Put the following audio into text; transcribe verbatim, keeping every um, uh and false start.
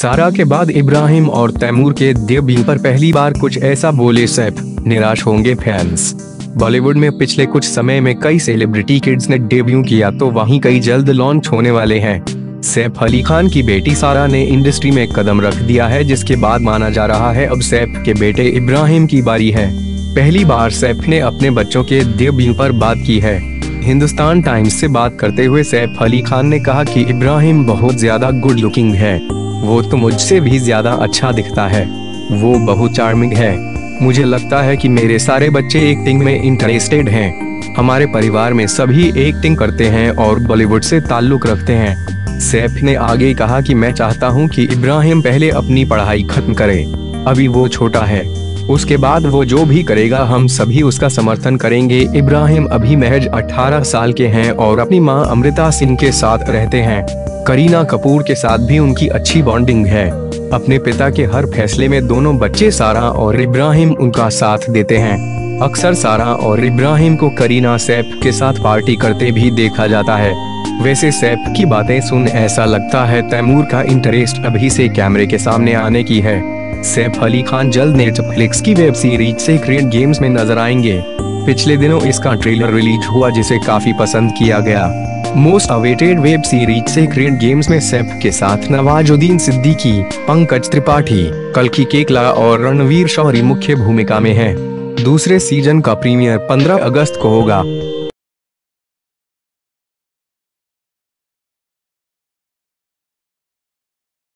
सारा के बाद इब्राहिम और तैमूर के डेब्यू पर पहली बार कुछ ऐसा बोले सैफ, निराश होंगे फैंस। बॉलीवुड में पिछले कुछ समय में कई सेलिब्रिटी किड्स ने डेब्यू किया तो वहीं कई जल्द लॉन्च होने वाले हैं। सैफ अली खान की बेटी सारा ने इंडस्ट्री में कदम रख दिया है, जिसके बाद माना जा रहा है अब सैफ के बेटे इब्राहिम की बारी है। पहली बार सैफ ने अपने बच्चों के डेब्यू पर बात की है। हिंदुस्तान टाइम्स से बात करते हुए सैफ अली खान ने कहा कि इब्राहिम बहुत ज्यादा गुड लुकिंग है, वो तो मुझसे भी ज्यादा अच्छा दिखता है, वो बहुत चार्मिंग है। मुझे लगता है कि मेरे सारे बच्चे एक्टिंग में इंटरेस्टेड हैं। हमारे परिवार में सभी एक्टिंग करते हैं और बॉलीवुड से ताल्लुक रखते हैं। सैफ ने आगे कहा कि मैं चाहता हूं कि इब्राहिम पहले अपनी पढ़ाई खत्म करे, अभी वो छोटा है, उसके बाद वो जो भी करेगा हम सभी उसका समर्थन करेंगे। इब्राहिम अभी महज अठारह साल के हैं और अपनी मां अमृता सिंह के साथ रहते हैं। करीना कपूर के साथ भी उनकी अच्छी बॉन्डिंग है। अपने पिता के हर फैसले में दोनों बच्चे सारा और इब्राहिम उनका साथ देते हैं। अक्सर सारा और इब्राहिम को करीना सैफ के साथ पार्टी करते भी देखा जाता है। वैसे सैफ की बातें सुन ऐसा लगता है तैमूर का इंटरेस्ट अभी से कैमरे के सामने आने की है। सैफ अली खान जल्द नेटफ्लिक्स की वेब सीरीज सीक्रेट गेम्स में नजर आएंगे। पिछले दिनों इसका ट्रेलर रिलीज हुआ जिसे काफी पसंद किया गया। Most awaited web series secret games में सैफ के साथ नवाजुद्दीन सिद्दीकी, पंकज त्रिपाठी, कल्कि केकला और रणवीर शौरी मुख्य भूमिका में हैं। दूसरे सीजन का प्रीमियर पंद्रह अगस्त को होगा।